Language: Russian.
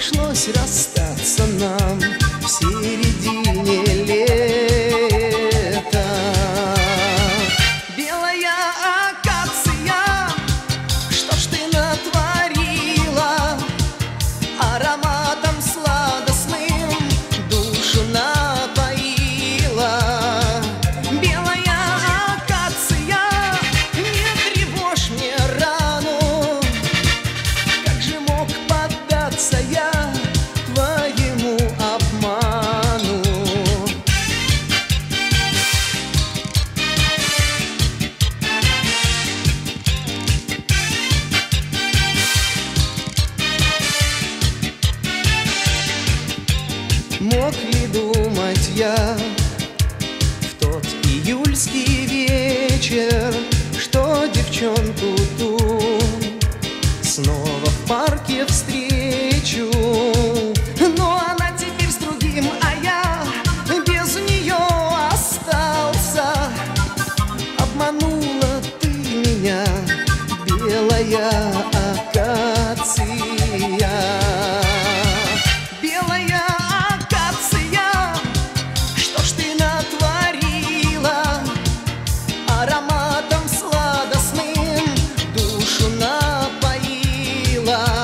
пришлось расстаться нам в середине лета. Белая акация, что ж ты натворила? Ароматом сладостным душу напоила. Белая акация, не тревожь мне рану. Как же мог поддаться я твоему обману? Мог ли думать я в тот июльский вечер, что девчонку ту снова в парке встречу? Но она теперь с другим, а я без нее остался. Обманула ты меня, белая акация. Белая акация, что ж ты натворила? Ароматом сладостным душу напоила.